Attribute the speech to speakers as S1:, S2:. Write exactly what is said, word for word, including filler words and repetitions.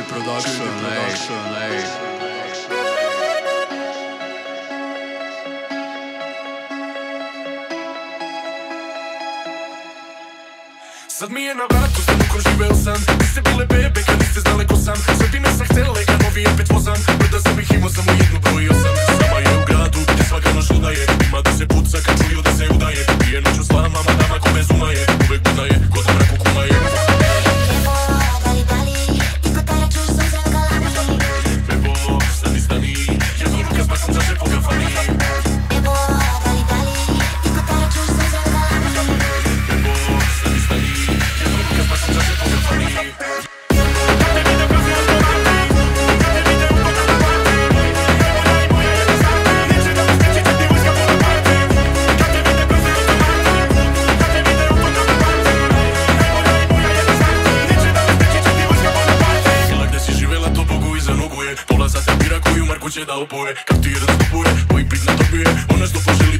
S1: Production, ej.
S2: Sad mi je na vratu, sad uko živeo sam. Vi ste bile bebe kad niste znale ko sam. Sve bi ne sam htjele kad novi opet vozam. Brda sam ih imao, samo jednu brojio sam. Sama je u gradu, gdje svaka noć ludaje. Ima da se puca kad čuju da se udaje. Pije noću s vama, madama ko bez uma je. Uvek budaje, kod u mraku kuma je. Bebo, stani, stani, jedno ruka zbačam za žepo kafani. Bebo, stani, stani, jedno ruka zbačam za žepo kafani. Pola sata bira koju Marko će da opoje. Kaptira, stopuje, moj pit na dobije. Ona što poželi